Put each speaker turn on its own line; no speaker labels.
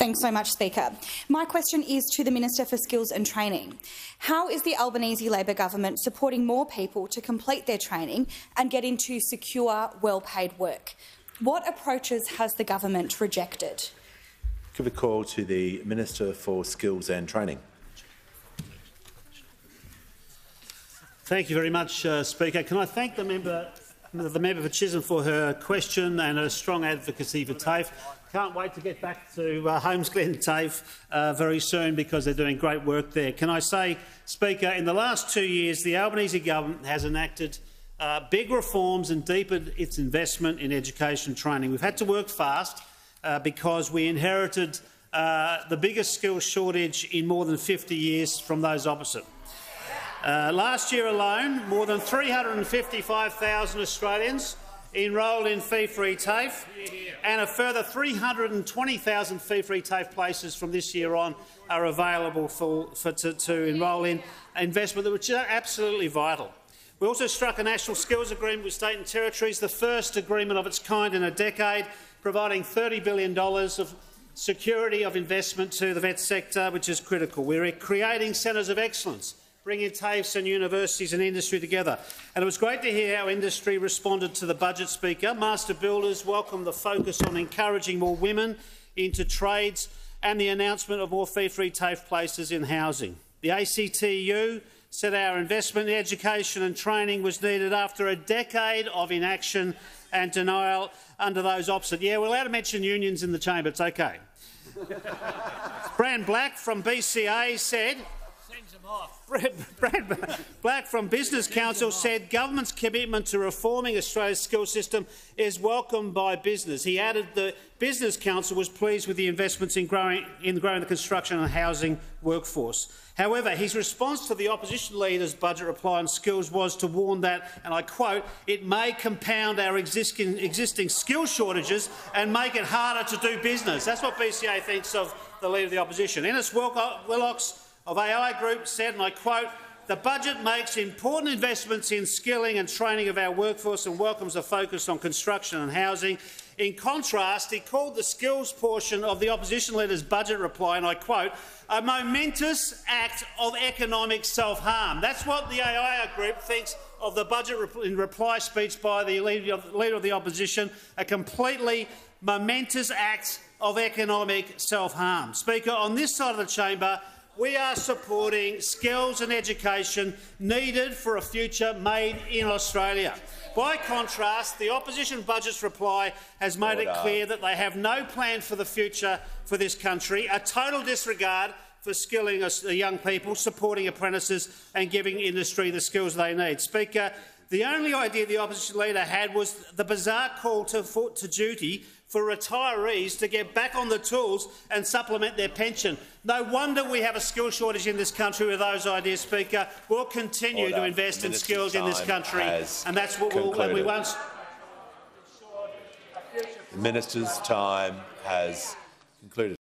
Thanks so much, Speaker. My question is to the Minister for Skills and Training. How is the Albanese Labor government supporting more people to complete their training and get into secure, well-paid work? What approaches has the government rejected?
Give a call to the Minister for Skills and Training.
Thank you very much, Speaker. Can I thank the member for Chisholm for her question and her strong advocacy for TAFE. Can't wait to get back to Holmes Glen TAFE very soon because they're doing great work there. Can I say, Speaker, in the last 2 years, the Albanese government has enacted big reforms and deepened its investment in education training. We've had to work fast because we inherited the biggest skills shortage in more than 50 years from those opposite. Last year alone, more than 355,000 Australians enrolled in fee-free TAFE, and a further 320,000 fee-free TAFE places from this year on are available to enrol in investment, which is absolutely vital. We also struck a national skills agreement with state and territories, the first agreement of its kind in a decade, providing $30 billion of security of investment to the vet sector, which is critical. We're creating centres of excellence, bringing TAFEs and universities and industry together. And it was great to hear how industry responded to the budget, Speaker. Master builders welcomed the focus on encouraging more women into trades and the announcement of more fee-free TAFE places in housing. The ACTU said our investment in education and training was needed after a decade of inaction and denial under those opposite. Yeah, we're allowed to mention unions in the chamber, it's okay. Brand Black from BCA said, Brad Black from Business Council said government's commitment to reforming Australia's skills system is welcomed by business. He added the Business Council was pleased with the investments in growing the construction and housing workforce. However, his response to the opposition leader's budget reply on skills was to warn that, and I quote, it may compound our existing skill shortages and make it harder to do business. That's what BCA thinks of the Leader of the Opposition. Ennis Willox of AI Group said, and I quote, the budget makes important investments in skilling and training of our workforce and welcomes a focus on construction and housing. In contrast, he called the skills portion of the opposition leader's budget reply, and I quote, a momentous act of economic self-harm. That's what the AI Group thinks of the budget in reply speech by the Leader of the Opposition, a completely momentous act of economic self-harm. Speaker, on this side of the chamber, we are supporting skills and education needed for a future made in Australia. By contrast, the opposition budget's reply has made it clear that they have no plan for the future for this country, a total disregard for skilling young people, supporting apprentices and giving industry the skills they need. Speaker, the only idea the opposition leader had was the bizarre call to duty for retirees to get back on the tools and supplement their pension. No wonder we have a skill shortage in this country with those ideas, Speaker. We'll continue to invest in skills in this country, and that's what we won't.
The Minister's time has concluded.